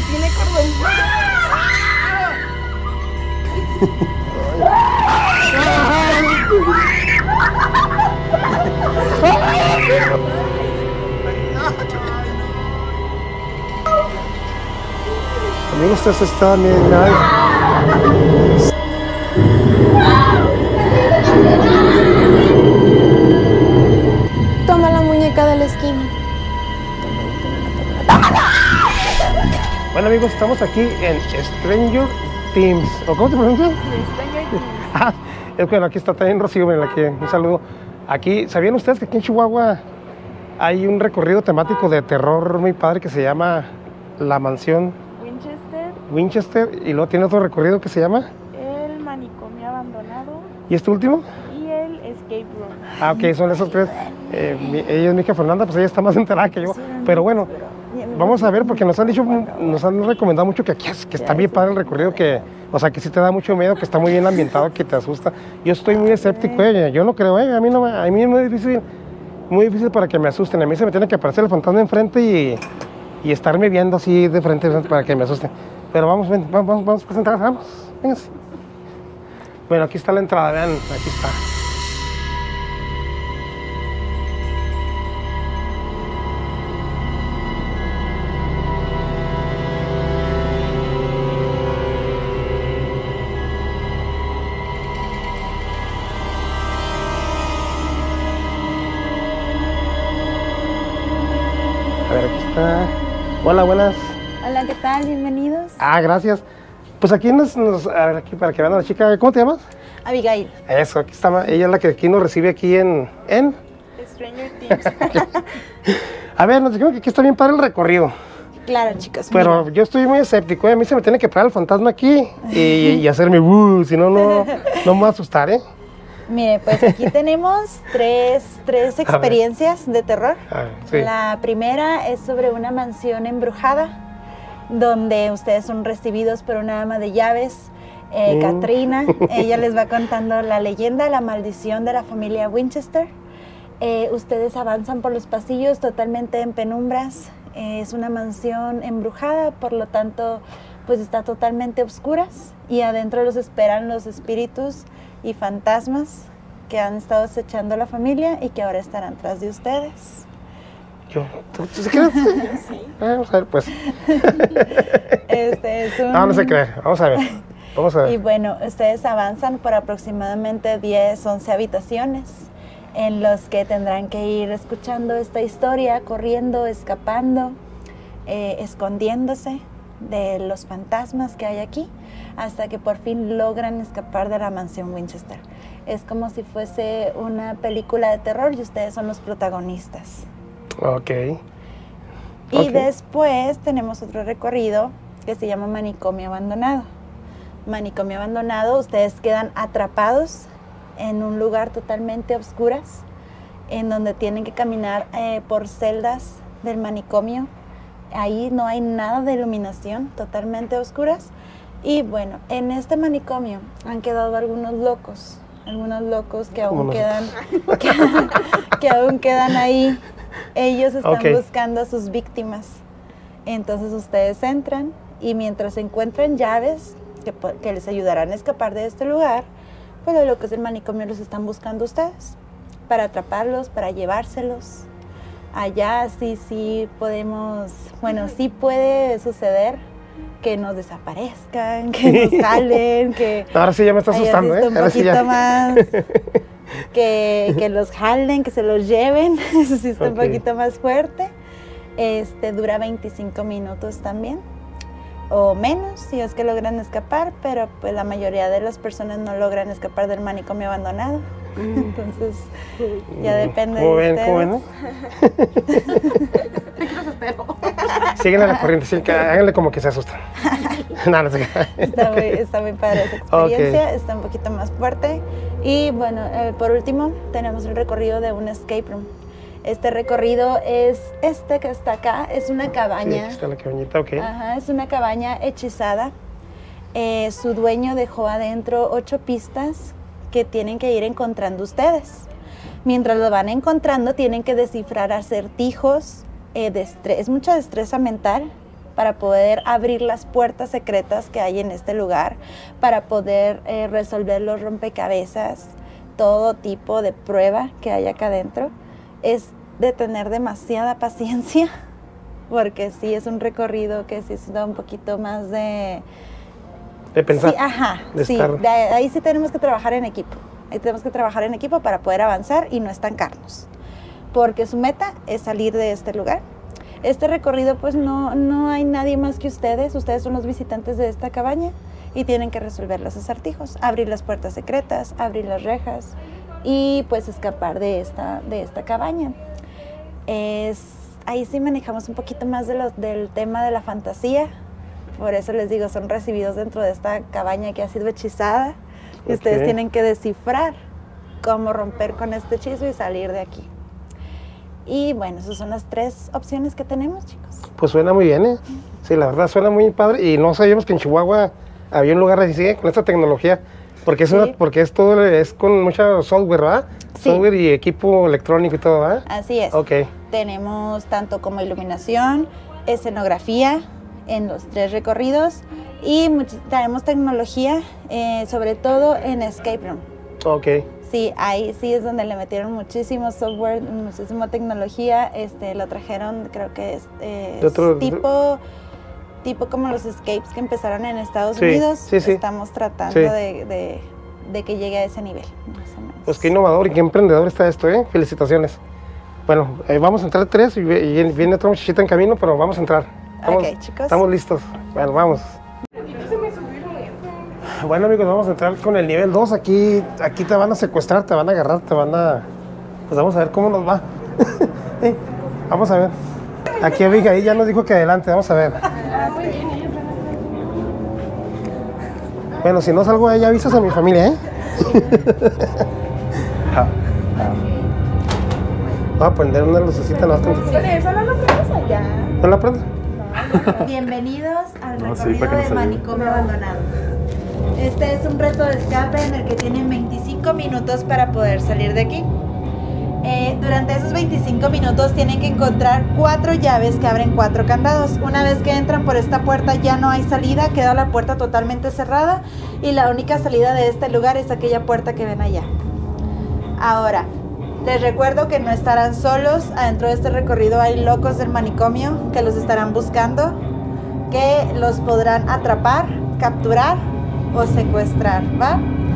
tiene cordón. Amigos, ustedes están bien. Toma la muñeca de la esquina. Bueno, amigos, estamos aquí en Stranger Things. ¿O cómo te pronuncias? Stranger Things. Ah, es bueno, aquí está también Rocío, ven aquí, un saludo. Aquí, ¿sabían ustedes que aquí en Chihuahua hay un recorrido temático de terror muy padre que se llama La Mansión Winchester? Y luego tiene otro recorrido que se llama El manicomio abandonado ¿y este último? y el escape room. Ah, ok, son esos tres. Ella es mi hija Fernanda, pues ella está más enterada que yo. Pero bueno, vamos a ver, porque nos han dicho, nos han recomendado mucho que aquí que está bien padre el recorrido, que, o sea, que sí te da mucho miedo, que está muy bien ambientado, que te asusta. Yo estoy muy escéptico, yo no creo, a mí es muy difícil para que me asusten. A mí se me tiene que aparecer el fantasma enfrente y estarme viendo así de frente para que me asusten. Pero vamos a entrar, vamos, vénganse. Bueno, aquí está la entrada, vean, aquí está. A ver, aquí está. Hola, buenas. Hola, ¿qué tal? Bienvenidos. Ah, gracias. Pues aquí a ver, aquí para que vean a la chica, ¿cómo te llamas? Abigail. Eso, aquí está, ella es la que aquí nos recibe aquí en... Stranger Things. A ver, nos dijeron que aquí está bien padre el recorrido. Claro, chicos. Pero yo estoy muy escéptico, a mí se me tiene que parar el fantasma aquí y hacerme si no, no me va a asustar, ¿eh? Mire, pues aquí tenemos tres experiencias de terror. Sí. La primera es sobre una mansión embrujada, donde ustedes son recibidos por una ama de llaves, Katrina. Ella les va contando la leyenda, la maldición de la familia Winchester. Ustedes avanzan por los pasillos totalmente en penumbras. Es una mansión embrujada, por lo tanto, pues está totalmente a oscuras, y adentro los esperan los espíritus y fantasmas que han estado acechando a la familia y que ahora estarán tras de ustedes. ¿Tú se crees? Sí. Vamos a ver, pues. No se cree. Vamos a ver. Y bueno, ustedes avanzan por aproximadamente 10, 11 habitaciones en los que tendrán que ir escuchando esta historia, corriendo, escapando, escondiéndose de los fantasmas que hay aquí, hasta que por fin logran escapar de la mansión Winchester. Es como si fuese una película de terror y ustedes son los protagonistas. Ok. Y después tenemos otro recorrido que se llama Manicomio Abandonado. Manicomio Abandonado, ustedes quedan atrapados en un lugar totalmente a oscuras, en donde tienen que caminar por celdas del manicomio. Ahí no hay nada de iluminación, totalmente oscuras. Y bueno, en este manicomio han quedado algunos locos que aún quedan ahí. Ellos están buscando a sus víctimas. Entonces ustedes entran y mientras encuentran llaves que les ayudarán a escapar de este lugar, pues lo que es el manicomio los están buscando ustedes para atraparlos, para llevárselos. Allá sí podemos, bueno, sí puede suceder que nos desaparezcan, que nos jalen, que... Ahora sí ya me está asustando, un poquito más, que los jalen, que se los lleven, eso sí está un poquito más fuerte. Dura 25 minutos también, o menos, si es que logran escapar, pero pues la mayoría de las personas no logran escapar del manicomio abandonado. Entonces, ya depende de ustedes. ¿Cómo ven, no? Síguenle la corriente, sí, háganle como que se asustan. No sé. Está muy padre esa experiencia, está un poquito más fuerte. Y bueno, por último, tenemos el recorrido de un escape room. Este recorrido es que está acá, es una cabaña. Sí, aquí está la cabañita, ok. Ajá, es una cabaña hechizada. Su dueño dejó adentro 8 pistas que tienen que ir encontrando ustedes. Mientras lo van encontrando, tienen que descifrar acertijos, es mucha destreza mental, para poder abrir las puertas secretas que hay en este lugar, para poder resolver los rompecabezas, todo tipo de prueba que hay acá adentro. Es de tener demasiada paciencia, porque sí es un recorrido que sí da un poquito más de pensar. Sí, ajá, sí, ahí sí tenemos que trabajar en equipo. Ahí tenemos que trabajar en equipo para poder avanzar y no estancarnos, porque su meta es salir de este lugar. Este recorrido, pues no hay nadie más que ustedes son los visitantes de esta cabaña y tienen que resolver los acertijos, abrir las puertas secretas, abrir las rejas y pues escapar de esta cabaña. Ahí sí manejamos un poquito más del tema de la fantasía, por eso les digo, son recibidos dentro de esta cabaña que ha sido hechizada y ustedes tienen que descifrar cómo romper con este hechizo y salir de aquí. Y bueno, esas son las 3 opciones que tenemos, chicos. Pues suena muy bien, ¿eh? Sí, la verdad suena muy padre y no sabíamos que en Chihuahua había un lugar así con esta tecnología, porque es todo, es con mucho software, ¿verdad? Sí. Software y equipo electrónico y todo, ¿verdad? Así es. Tenemos tanto como iluminación, escenografía en los 3 recorridos y tenemos tecnología, sobre todo en Escape Room. Sí, ahí sí es donde le metieron muchísimo software, muchísima tecnología. Lo trajeron, creo que es tipo como los escapes que empezaron en Estados Unidos. Sí. Estamos tratando de que llegue a ese nivel, más o menos. Pues qué innovador y qué emprendedor está esto, ¿eh? Felicitaciones. Bueno, vamos a entrar 3 y viene otra muchachita en camino, pero vamos a entrar. Chicos. Estamos listos. Bueno, vamos. Bueno, amigos, vamos a entrar con el nivel 2. Aquí te van a secuestrar, te van a agarrar, pues vamos a ver cómo nos va. Vamos a ver. Aquí Abigail ya nos dijo que adelante, vamos a ver. Bueno, si no salgo ya avisas a mi familia, ¿eh? Voy a prender una lucecita. ¿No? ¿Eso no lo prendes allá? ¿No la prendo? Bienvenidos al recorrido del manicomio abandonado. Este es un reto de escape en el que tienen 25 minutos para poder salir de aquí. Durante esos 25 minutos tienen que encontrar 4 llaves que abren 4 candados. Una vez que entran por esta puerta ya no hay salida, queda la puerta totalmente cerrada y la única salida de este lugar es aquella puerta que ven allá. Ahora, les recuerdo que no estarán solos. Adentro de este recorrido hay locos del manicomio que los estarán buscando, que los podrán atrapar, capturar o secuestrar, ¿va?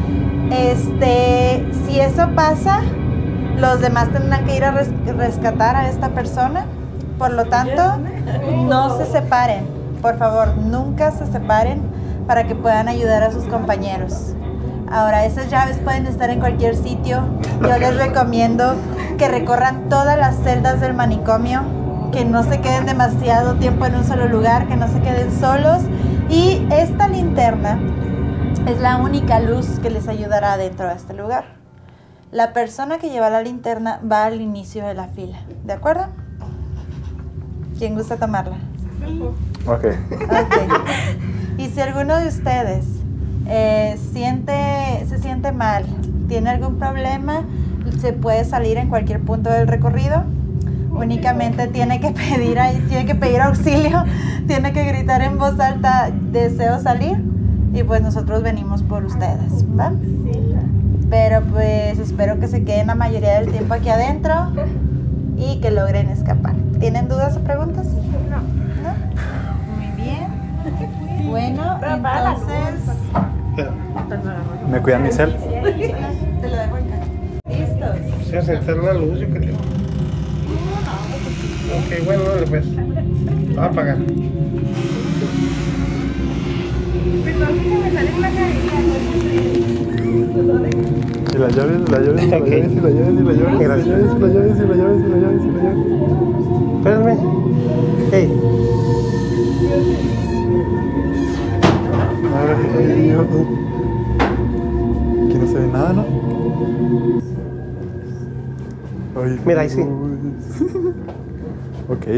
Si eso pasa, los demás tendrán que ir a rescatar a esta persona. Por lo tanto, no se separen. Por favor, nunca se separen para que puedan ayudar a sus compañeros. Ahora, esas llaves pueden estar en cualquier sitio. Yo les recomiendo que recorran todas las celdas del manicomio, que no se queden demasiado tiempo en un solo lugar, que no se queden solos. Y esta linterna es la única luz que les ayudará dentro de este lugar. La persona que lleva la linterna va al inicio de la fila, ¿de acuerdo? ¿Quién gusta tomarla? Ok. Y si alguno de ustedes se siente mal, tiene algún problema, se puede salir en cualquier punto del recorrido. Únicamente tiene que pedir auxilio, tiene que gritar en voz alta, deseo salir, y pues nosotros venimos por ustedes, ¿va? Pero pues espero que se queden la mayoría del tiempo aquí adentro y que logren escapar. ¿Tienen dudas o preguntas? No. Muy bien. Bueno, entonces... ¿Me cuidan mi cel? Te lo dejo acá. ¿Listos? Sí, aceptar la luz, yo creo. Ok, bueno, dale pues. Va a apagar. Y las llaves, Espérenme. Hey. Aquí no se ve nada, ¿no? Ay, mira, ahí sí. Ok.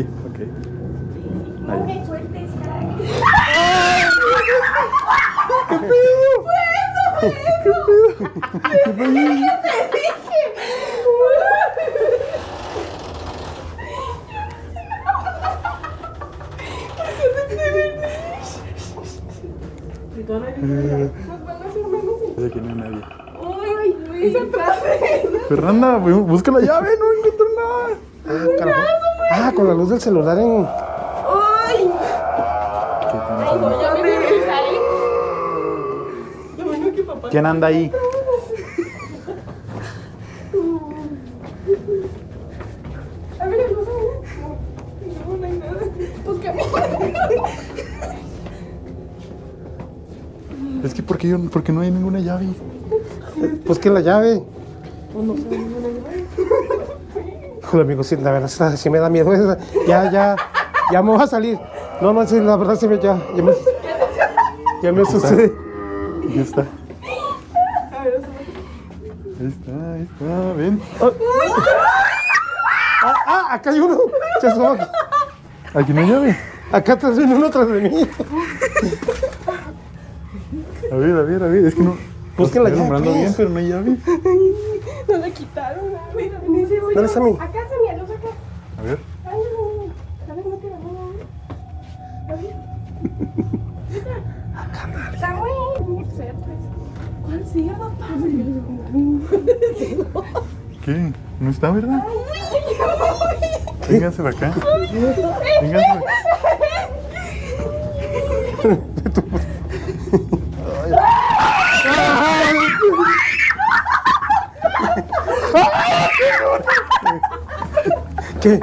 Ahí. ¿Qué pedo? ¿Qué pedo? De aquí no hay nadie. Uy, esa frase. Fernanda, busca la llave, no encuentro nada. Ah, carajo. Ah, con la luz del celular en... Ay. ¿Qué Ay, no, ya me voy a ir. Lo bueno que papá. ¿Quién anda ahí? A ver, no sé. No hay nada. Pues camina. Es que ¿por qué no hay ninguna llave? Pues que la llave. Pues no sé ninguna llave. Híjole, amigo, sí, la verdad sí me da miedo. Ya me voy a salir. No, sí, la verdad sí ya me asusté. Ahí está. A ver, Ahí está, ven. Acá hay uno. Se asomó aquí. Aquí no hay llave. Acá atrás viene uno tras de mí. A ver, es que no. Busquen la estoy llave, alumbrando pues. bien, pero no hay llave. no la quitaron. Mira, inicio voy ¿Dónde yo. está mi? Acá, Samia, luz acá. A ver. Ay, no. A ver, no te la mano. A ver. Acá, Samuel. ¿Cuál cerdo, Pablo? ¿Qué? ¿No está, verdad? Vénganse para acá. Vénganse para acá. ¿Qué?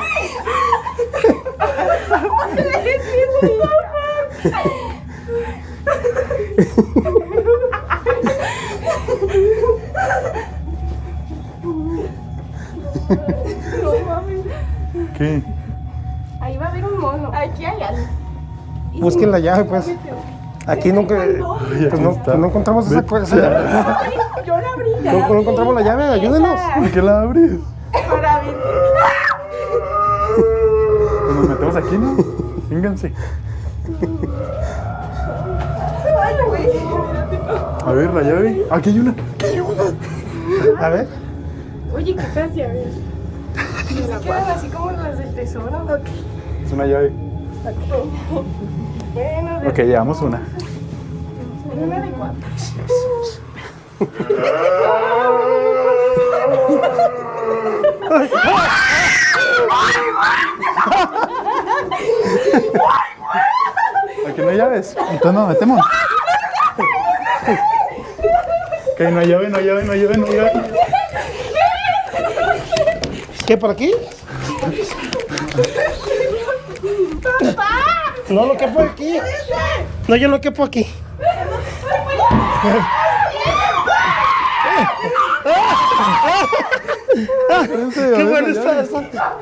No mames. ¿Qué? Ahí va a haber un mono. Aquí hay algo. Busquen la llave, pues. Aquí nunca... Pues no encontramos esa cosa. Yo la abrí. No encontramos la llave, ayúdenos. ¿Por qué la abres? Para ver. Pues nos metemos aquí, ¿no? Vénganse. Ay, güey. A ver, la llave. Aquí hay una. A ver. Oye, qué feas llaves. Se quedan así como las del tesoro. Ok. Es una llave. Bueno, Ok, llevamos una. una de 4. Aquí no hay llaves. Entonces nos metemos. Ok, no hay llave. ¿Qué, por aquí? No lo quepo aquí. No, yo no quepo aquí. Qué bueno está eso.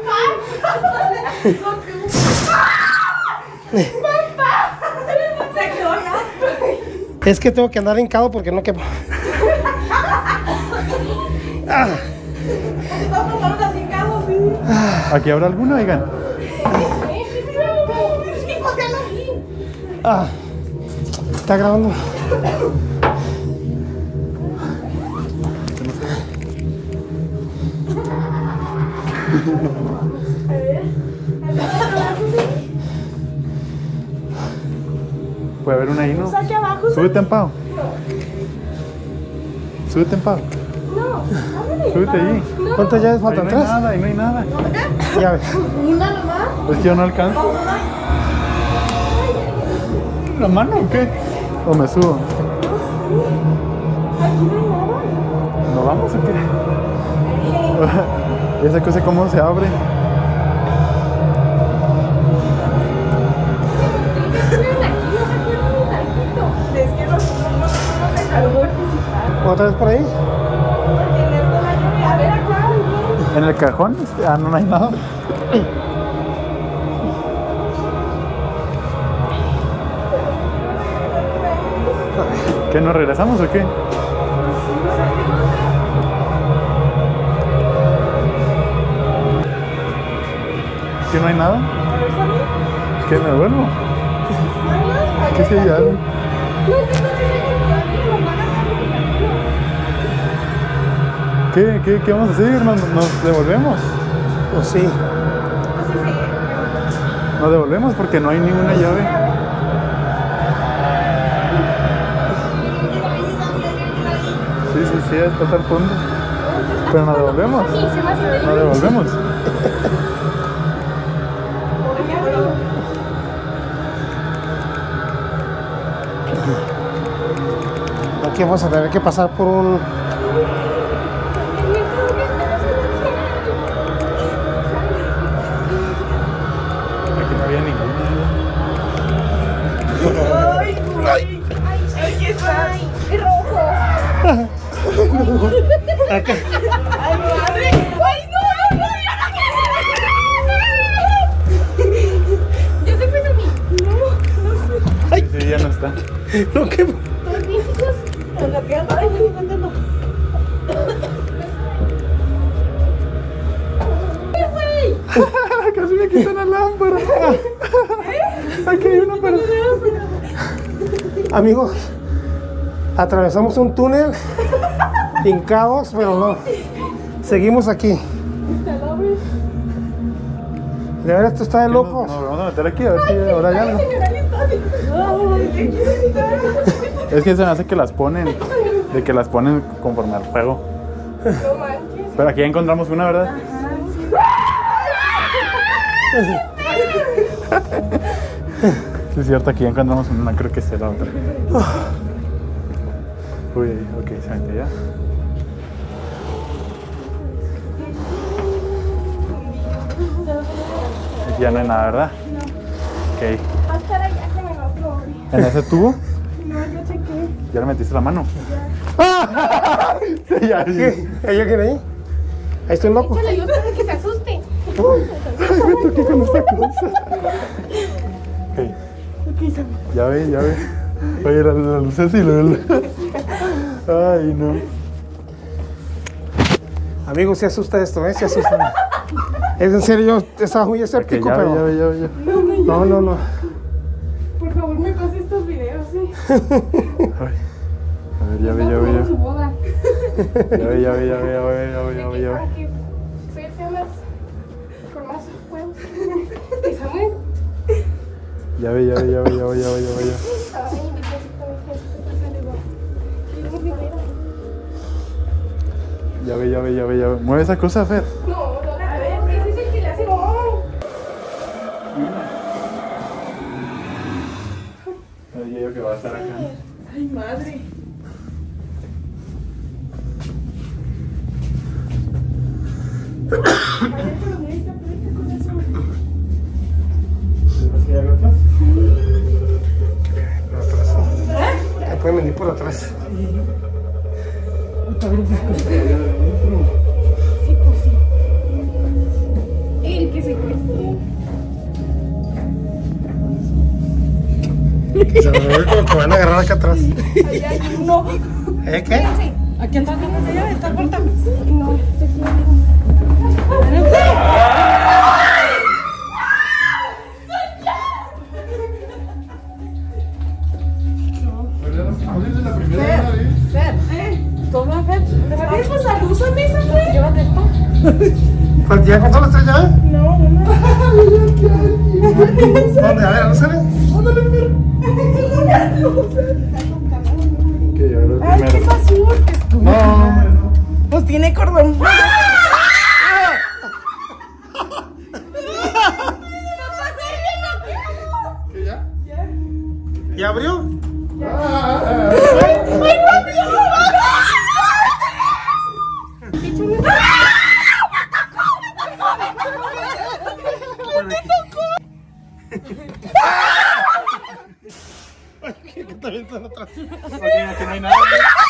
Es que tengo que andar hincado porque no quepo. ¿Aquí habrá alguna, oigan? Está grabando. Puede haber una ahí, ¿no? Aquí abajo. Súbete, Ampao. Súbete, Ampao. Súbete ahí. ¿Cuántas llaves Ahí faltan? no hay ¿Tres? nada, ahí no hay nada. Llaves. Una nomás. Es que yo no alcanzo. ¿La mano o qué? ¿O me subo? Aquí no hay nada. ¿No vamos o qué? ¿Esa cosa cómo se abre? Es que nosotros no podemos dejar participar. ¿Otra vez por ahí? Porque en esto la lluvia. A ver acá. ¿En el cajón? No hay nada. ¿Qué, nos regresamos o qué? ¿Que no hay nada? ¿Que me vuelvo? ¿Qué se llama? ¿Qué vamos a hacer, hermano? ¿Nos devolvemos? Pues sí. Nos devolvemos porque no hay ninguna llave. sí, está hasta el fondo. Pero nos devolvemos. Nos devolvemos. Aquí vamos a tener que pasar por un... Aquí no había ninguno. ¡Ay! ¡Aquí está! ¡Es rojo! Acá. ¡Ay, madre! ¡Ay, no! ¡Ya se fue de mí! ¡No! Sí, sí, ya no está. No, ¿qué? Casi me quitan la lámpara. Aquí hay una para... Amigos, atravesamos un túnel hincados, pero no. Seguimos aquí. De verdad, esto está de locos. Nos vamos a meter aquí a ver si ahora ya no. Es que se me hace que las ponen, de que las ponen conforme al juego. No manches. Pero aquí ya encontramos una, ¿verdad? Sí, es cierto, aquí ya encontramos una, creo que es la otra. Uy, ok, se metió ya. Aquí ya no hay nada, ¿verdad? Ok. Va a estar allá que me lo probé. ¿En ese tubo? No, yo chequé. ¿Ya le metiste la mano? Sí, ya, sí. ¿Qué? ¿Hay alguien ahí? Ahí estoy loco. Échale ayuda para que se asuste. Ay, me toqué con esta cosa. Ok. Ya ve, ya ve. Oye, la luz así, Ay, no. Amigos, se asusta esto, ¿eh? Se asusta. Es en serio, yo estaba muy escéptico, Ok, pero... ya ve. No. Por favor, me pase estos videos, ¿sí? Ay. A ver, ya ve. Su boda. Ya ve. Para que Fer sea más... con más juegos. ¿Y Samuel? Ya ve. Ay, mi cosita, Ya ve. Mueve esa cosa, Fer. No, a ver, ese es el que le hace... No. Ay, yo que va a estar acá. Ay, madre. Ya pueden venir por atrás. El que se cueste. Se me ve como que van a agarrar acá atrás. Allá hay uno. ¿Qué? Aquí está allá, está corta. No, te quiero. Toma, Fer. Pues abúsame esa, güey. Llévate esto. ¿Ya encontró las tres llaves? No. ¿Dónde? A ver, ¿no sale? Ok, ahora Ay, ¿qué es azul? No. Pues tiene cordón. ¿Ya abrió? ¿Qué también están atrás? Aquí no hay nada.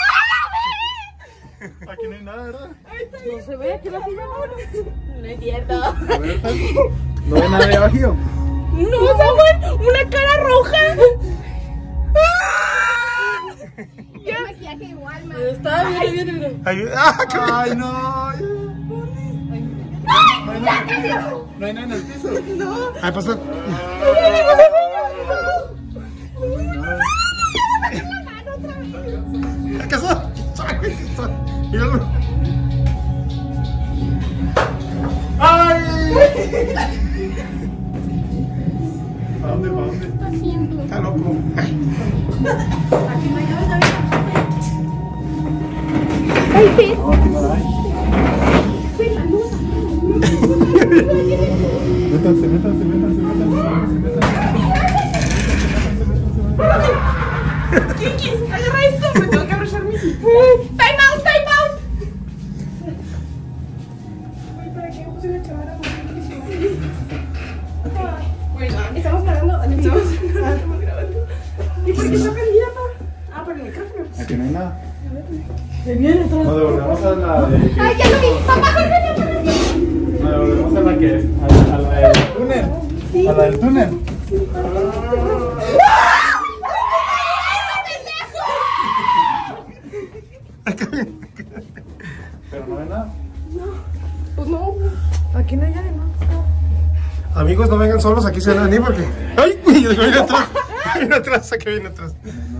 Aquí no hay nada, ¿verdad? No se ve, aquí la silla. No es cierto. ¿No hay nada de abajo? No, Samuel, una cara roja. Ya maquillaje igual, man. Está bien. Ay, Ay, no. No hay nada en el piso. ay, pasa. ¿Qué pasó? Míralo. ¡Ay! ¿Para dónde? ¿Qué está haciendo? Está loco. Aquí no hay nada. Sí. Métanse. Kikis, agarra esto. Me tengo que abrochar mis. Time out. Ay, ¿para qué puse la chamarra? Bueno, estamos grabando. Estamos grabando. ¿Y por qué está prendida, pa? Ah, por el micrófono. Aquí no hay nada. Se viene atrás. Nos devolvemos a la de... Ay, ya lo vi. Papá, Jorge, ya para mí. Nos devolvemos a la que es. A la del túnel. A la del túnel. Pero no hay nada. Pues no. Aquí no hay nada, ¿no? Amigos, no vengan solos, aquí se van a venir porque... ¡Ay! Viene atrás. Viene atrás, aquí viene atrás.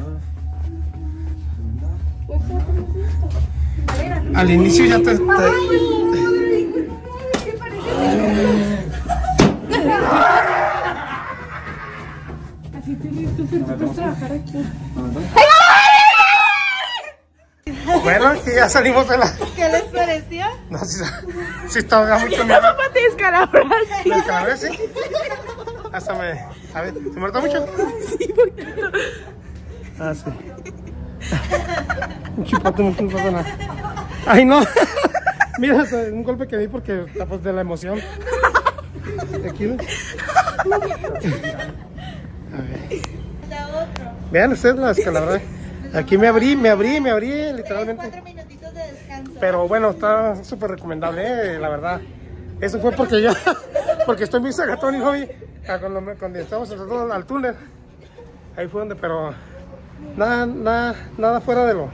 Al inicio ya te... Así tienes tú, pero tú puedes trabajar aquí. Bueno, aquí ya salimos de la... ¿Qué les pareció? No, sí estaba mucho miedo. Papá, te descalabraste. ¿Me descalabré, sí? Hasta me... A ver, ¿se muerto mucho? Sí, poquito. Ah, sí. Un chipote, no pasa nada. ¡Ay, no! Mira, un golpe que di porque pues, de la emoción. Aquí, ¿no? A ver. Vean ustedes la descalabrada. Aquí me abrí, literalmente. 4 minutitos de descanso. Pero bueno, está súper recomendable, la verdad. Eso fue porque yo, porque estoy muy sagatón y no vi cuando estábamos entrando al túnel. Ahí fue donde, pero nada fuera de lo.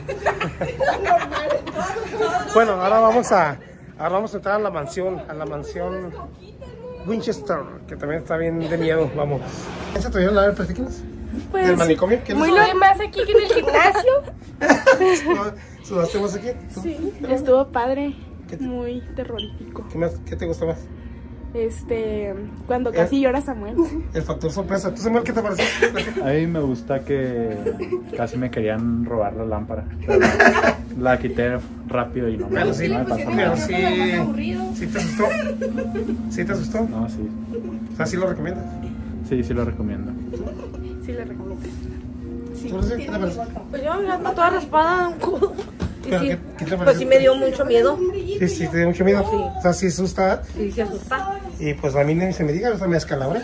Bueno, ahora vamos a entrar a la mansión Winchester, que también está bien de miedo. Vamos. ¿Se trajeron la platíquenos? Pues, ¿Del manicomio? ¿Quién muy es? lo más aquí que en el gimnasio. ¿Sudaste más aquí? Sí, estuvo padre. ¿Qué te- Muy terrorífico. ¿Qué te gustó más? Cuando casi llora Samuel. El factor sorpresa. ¿Tú, Samuel, qué te pareció? A mí me gusta que casi me querían robar la lámpara. Pero la quité rápido y no me, Pero sí, no me pasó pero nada. sí te asustó. ¿Sí te asustó? No, sí. O sea, ¿sí lo recomiendas? Sí, sí lo recomiendo. Sí, le recomiendo. ¿Tú, Rocío, qué te pareció? Pues yo me ando toda raspada de un codo. Y ¿Pero sí, qué te pareció? pues sí me dio mucho miedo. Sí, te dio mucho miedo. Sí. O sea, sí asusta. Sí, se asusta. Y pues a mí ni se me diga, o sea, me descalabré.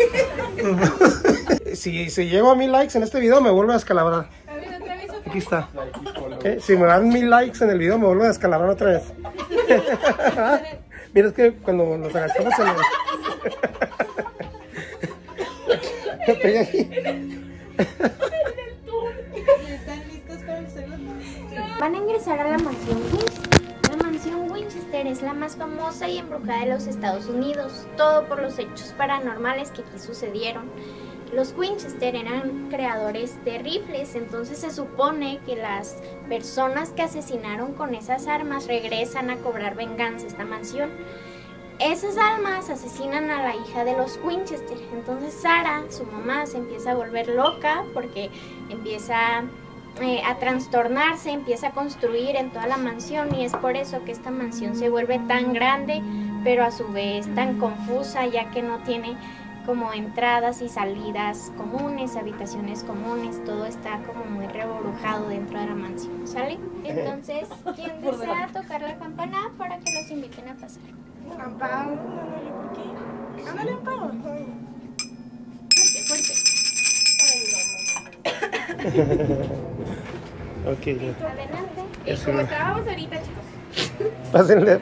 Si llego a 1000 likes en este video, me vuelvo a descalabrar. Aquí está. Si me dan 1000 likes en el video, me vuelvo a descalabrar otra vez. Mira, es que cuando nos agachamos en el... Me pegué aquí. ¿Están listos para el segundo? Van a ingresar a la mansión Winchester. La mansión Winchester es la más famosa y embrujada de los Estados Unidos, todo por los hechos paranormales que aquí sucedieron. Los Winchester eran creadores de rifles, entonces se supone que las personas que asesinaron con esas armas regresan a cobrar venganza a esta mansión. Esas almas asesinan a la hija de los Winchester, entonces Sara, su mamá, se empieza a volver loca porque empieza a trastornarse, empieza a construir en toda la mansión y es por eso que esta mansión se vuelve tan grande, pero a su vez tan confusa, ya que no tiene como entradas y salidas comunes, habitaciones comunes, todo está como muy reborujado dentro de la mansión, ¿sale? Entonces, ¿quién desea tocar la campana para que los inviten a pasar? Amparo, ¿por qué? Ándale, Amparo. Fuerte, Ok, ya. adelante. Y como estábamos ahorita, chicos. Pásenle.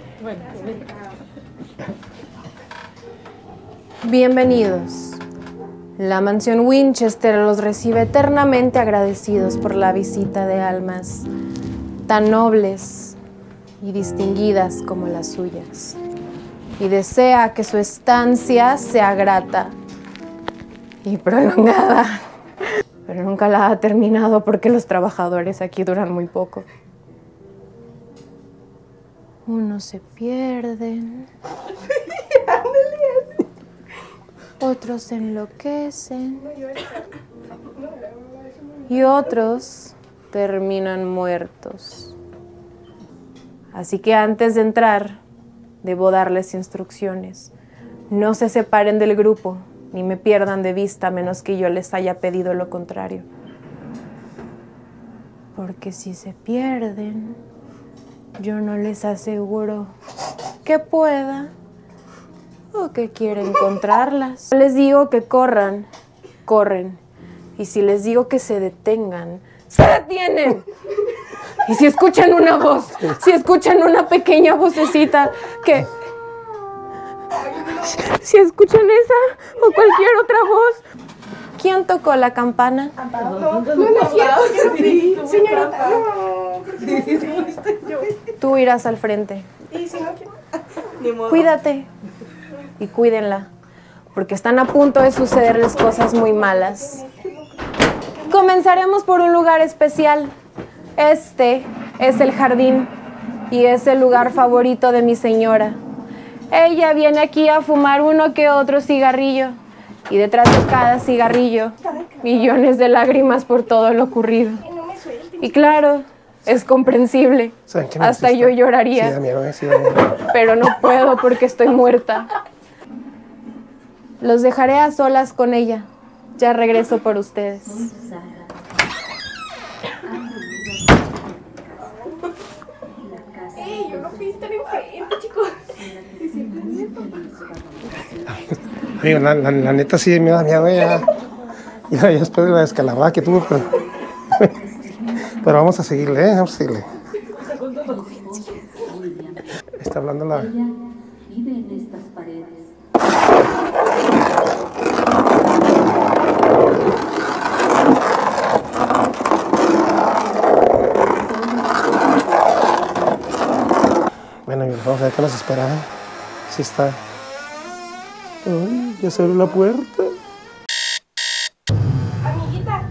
Bienvenidos. La mansión Winchester los recibe eternamente agradecidos por la visita de almas tan nobles y distinguidas como las suyas. Y desea que su estancia sea grata y prolongada. Pero nunca la ha terminado porque los trabajadores aquí duran muy poco. Unos se pierden. Otros se enloquecen. Y otros terminan muertos. Así que antes de entrar, debo darles instrucciones. No se separen del grupo, ni me pierdan de vista a menos que yo les haya pedido lo contrario. Porque si se pierden, yo no les aseguro que pueda o que quiera encontrarlas. Les digo que corran, corren. Y si les digo que se detengan, ¡se detienen! Y si escuchan una voz, si escuchan una pequeña vocecita que... Si escuchan esa o cualquier otra voz. ¿Quién tocó la campana? No es cierto. Sí, señorita. Tú irás al frente. Y si no quiero. Cuídate y cuídenla, porque están a punto de sucederles cosas muy malas. Comenzaremos por un lugar especial. Este es el jardín y es el lugar favorito de mi señora. Ella viene aquí a fumar uno que otro cigarrillo y detrás de cada cigarrillo, millones de lágrimas por todo lo ocurrido. Y claro, es comprensible. Hasta yo lloraría. Sí, da miedo, sí, da miedo. Pero no puedo porque estoy muerta. Los dejaré a solas con ella. Ya regreso por ustedes. Yo no fui a estar enfrente, chicos. Amigo, la neta sí me da miedo ya. Ya después de la descalabrada que tuve, pero vamos a seguirle, vamos a seguirle. Está hablando la... Vive en estas paredes. Bueno, amigos, vamos a ver qué nos espera. Sí está. Ay, ya se abrió la puerta. Amiguita.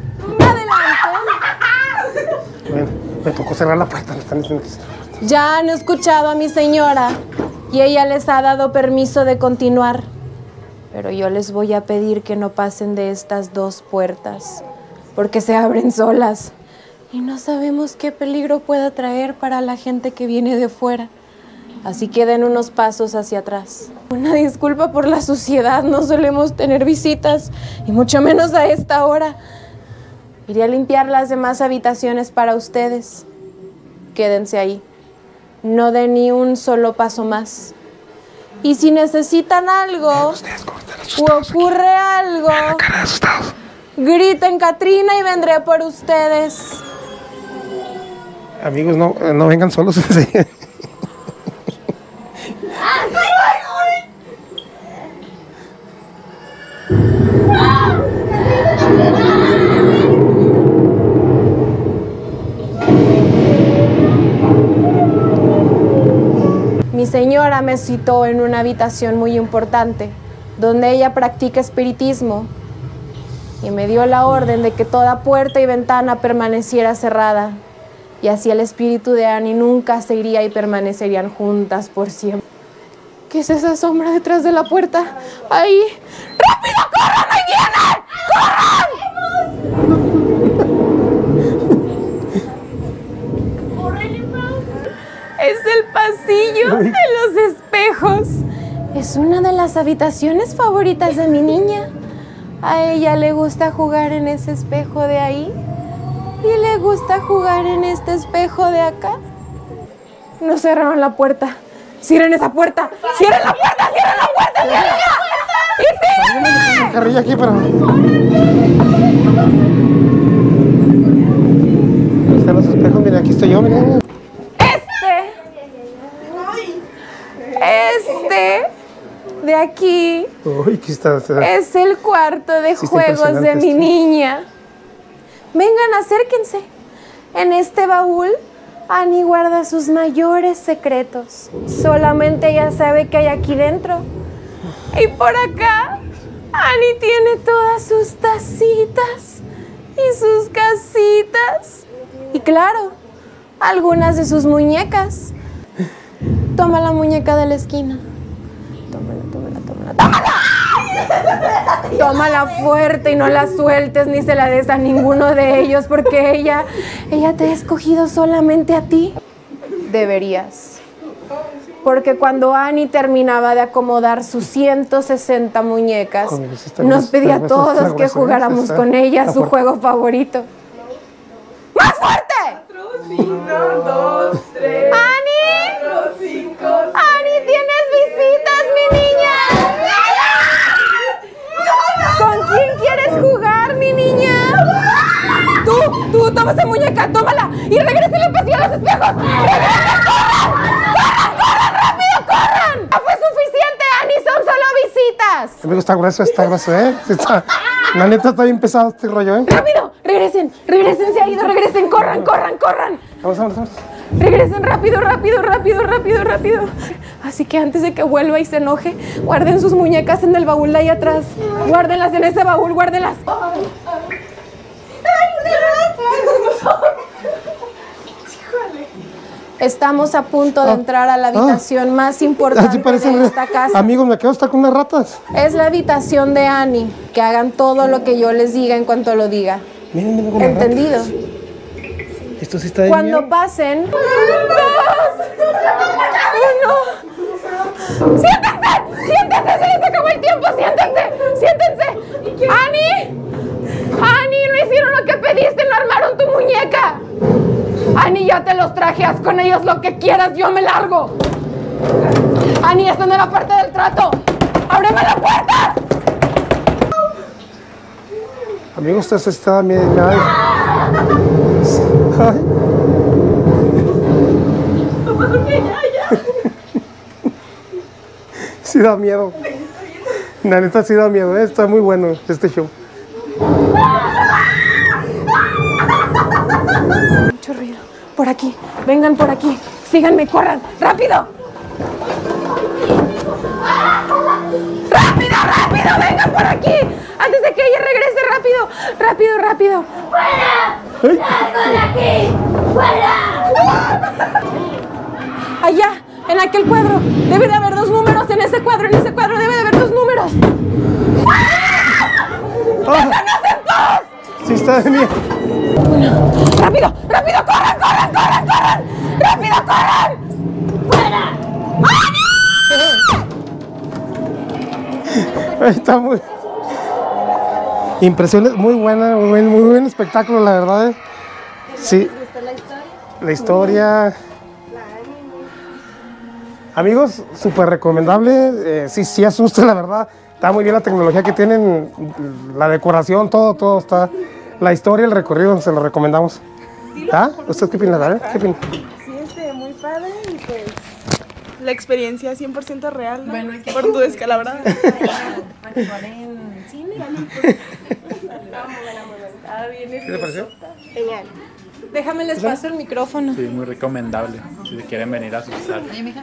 Bueno, me tocó cerrar la puerta. Me están diciendo que cerrar la puerta. Ya han escuchado a mi señora y ella les ha dado permiso de continuar. Pero yo les voy a pedir que no pasen de estas dos puertas, porque se abren solas y no sabemos qué peligro pueda traer para la gente que viene de fuera. Así que den unos pasos hacia atrás. Una disculpa por la suciedad, no solemos tener visitas, y mucho menos a esta hora. Iré a limpiar las demás habitaciones para ustedes. Quédense ahí. No den ni un solo paso más. Y si necesitan algo, o ocurre algo, griten Katrina y vendré por ustedes. Amigos, no vengan solos. Mi señora me citó en una habitación muy importante, donde ella practica espiritismo, y me dio la orden de que toda puerta y ventana permaneciera cerrada, y así el espíritu de Annie nunca se iría y permanecerían juntas por siempre. ¿Qué es esa sombra detrás de la puerta? ¡Ahí! ¡Rápido, corran! ¡Ahí vienen! ¡Corran! Es el pasillo de los espejos. Es una de las habitaciones favoritas de mi niña. A ella le gusta jugar en ese espejo de ahí. Y le gusta jugar en este espejo de acá. No cerraron la puerta. ¡Cierren esa puerta! ¡Cierren la puerta! ¡Cierren la puerta! ¡Cierren la! ¡Y síganme! Carrilla aquí, pero... Están los espejos, mira, aquí estoy yo, mira. Este de aquí Uy, aquí está. es el cuarto de juegos de mi niña. Vengan, acérquense. En este baúl, Annie guarda sus mayores secretos. Solamente ella sabe que hay aquí dentro. Y por acá, Annie tiene todas sus tacitas y sus casitas. Y claro, algunas de sus muñecas. Toma la muñeca de la esquina. ¡Tómala! Tómala fuerte y no la sueltes ni se la des a ninguno de ellos, porque ella te ha escogido solamente a ti. deberías. Porque cuando Annie terminaba de acomodar sus 160 muñecas, nos pedía a todos que jugáramos con ella su juego favorito. ¡Más fuerte! 1, 2, 3. ¡Annie! 4, 5. ¡Annie, tienes visitas, mi niña! ¿Con quién quieres jugar, mi niña? Tú, toma esa muñeca, tómala y regresen el pasillo a los espejos. ¡Regresen, corran, rápido, corran! ¡Ya fue suficiente, Annie, son solo visitas! Amigo, está grueso, ¿eh? Sí está, la neta está bien pesado este rollo, ¿eh? ¡Rápido! ¡Regresen! Se ha ido! ¡Regresen! ¡Corran! Vamos. ¡Regresen rápido! Así que antes de que vuelva y se enoje, guarden sus muñecas en el baúl de ahí atrás. Guárdenlas en ese baúl, guárdenlas. Estamos a punto de entrar a la habitación más importante de esta casa. Amigos, me quedo hasta con unas ratas. Es la habitación de Annie. Que hagan todo lo que yo les diga en cuanto lo diga. Miren, ¿Entendido? Esto sí está de Cuando miedo. pasen... ¡2! ¡1! ¡Siéntense! ¡Se les acabó el tiempo! ¡Siéntense! ¡Annie! No hicieron lo que pediste, no armaron tu muñeca. Annie, ya te los traje, haz con ellos lo que quieras, yo me largo. Annie, esta no era parte del trato. ¡Ábreme la puerta! Amigos, esto está miedo. Sí da miedo. La neta sí da miedo, ¿eh? Está muy bueno este show. Mucho ruido. Por aquí, vengan por aquí. Síganme, corran. ¡Rápido! ¡Rápido! ¡Vengan por aquí! Antes de que ella regrese, rápido. ¡Fuera! ¡Salgo de aquí! ¡Fuera! Allá, en aquel cuadro. Debe de haber 2 números en ese cuadro. Debe de haber 2 números. ¡Déjanos en paz! Sí está de miedo. ¡Rápido! ¡Corran! ¡Rápido, corran! ¡Fuera! Está muy... Impresiones, muy buena, muy buen espectáculo, la verdad, ¿eh? Sí. La historia. Amigos, súper recomendable. Sí asusta, la verdad. Está muy bien la tecnología que tienen, la decoración, todo está. La historia, el recorrido, se lo recomendamos. ¿Ah? ¿Usted qué opina? ¿Qué opina? Sí, muy padre y pues la experiencia 100% real, ¿no? Bueno, por tu descalabrada. Actuar en cine. ¿Qué te pareció? Genial. Déjame les paso el micrófono. Sí, muy recomendable. Si quieren venir a asustar.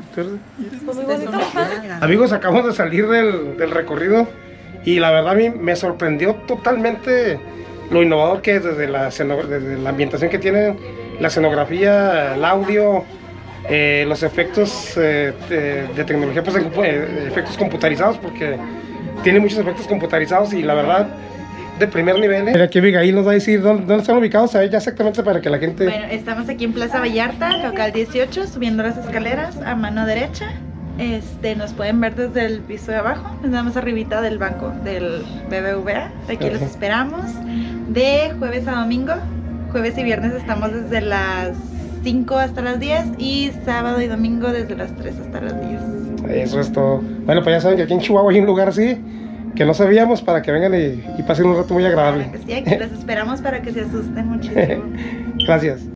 Amigos, acabamos de salir del recorrido y la verdad a mí me sorprendió totalmente lo innovador que es desde la ambientación que tienen, la escenografía, el audio, los efectos de tecnología, pues efectos computarizados, porque tiene muchos efectos computarizados y la verdad de primer nivel. Aquí Abigail nos va a decir dónde están ubicados, ya exactamente para que la gente... Bueno, estamos aquí en Plaza Vallarta, local 18, subiendo las escaleras a mano derecha. Nos pueden ver desde el piso de abajo, nos damos arribita del banco del BBVA. Aquí los esperamos de jueves a domingo. Jueves y viernes estamos desde las 5 hasta las 10 y sábado y domingo desde las 3 hasta las 10. Eso es todo. Bueno, pues ya saben que aquí en Chihuahua hay un lugar así que no sabíamos, para que vengan y pasen un rato muy agradable. Claro que sí, aquí los esperamos para que se asusten muchísimo. Gracias.